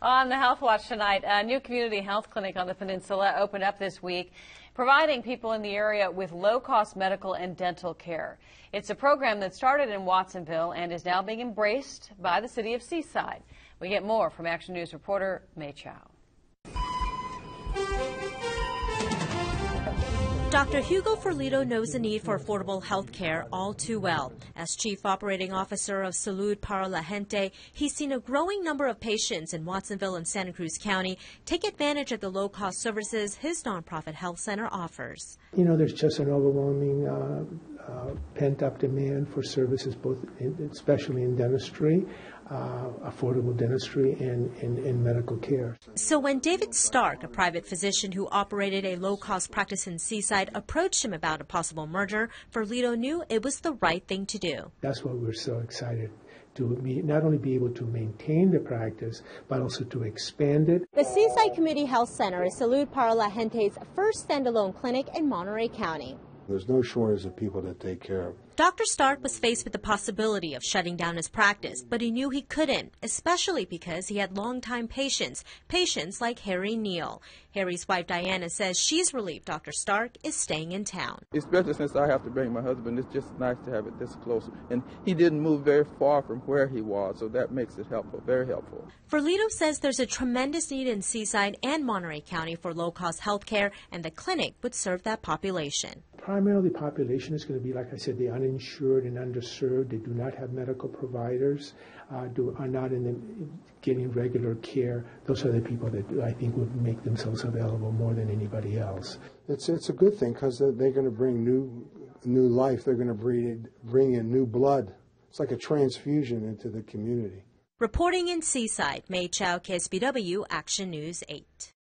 On the Health Watch tonight, a new community health clinic on the peninsula opened up this week, providing people in the area with low-cost medical and dental care. It's a program that started in Watsonville and is now being embraced by the city of Seaside. We get more from Action News reporter May Chow. Dr. Hugo Ferlito knows the need for affordable health care all too well. As Chief Operating Officer of Salud para la Gente, he's seen a growing number of patients in Watsonville and Santa Cruz County take advantage of the low-cost services his nonprofit health center offers. You know, there's just an overwhelming pent-up demand for services, especially in dentistry, affordable dentistry, and medical care. So when David Stark, a private physician who operated a low-cost practice in Seaside, approached him about a possible merger, Ferlito knew it was the right thing to do. That's why we're so excited to not only be able to maintain the practice, but also to expand it. The Seaside Community Health Center is Salud para la Gente's first standalone clinic in Monterey County. There's no shortage of people to take care of. Dr. Stark was faced with the possibility of shutting down his practice, but he knew he couldn't, especially because he had longtime patients like Harry Neal. Harry's wife Diana says she's relieved Dr. Stark is staying in town. Especially since I have to bring my husband, it's just nice to have it this close. And he didn't move very far from where he was, so that makes it helpful, very helpful. Ferlito says there's a tremendous need in Seaside and Monterey County for low-cost health care, and the clinic would serve that population. Primarily, the population is going to be, like I said, the uninsured and underserved. They do not have medical providers, are not getting regular care. Those are the people that I think would make themselves available more than anybody else. It's a good thing because they're going to bring new life. They're going to bring in new blood. It's like a transfusion into the community. Reporting in Seaside, May Chow, KSBW, Action News 8.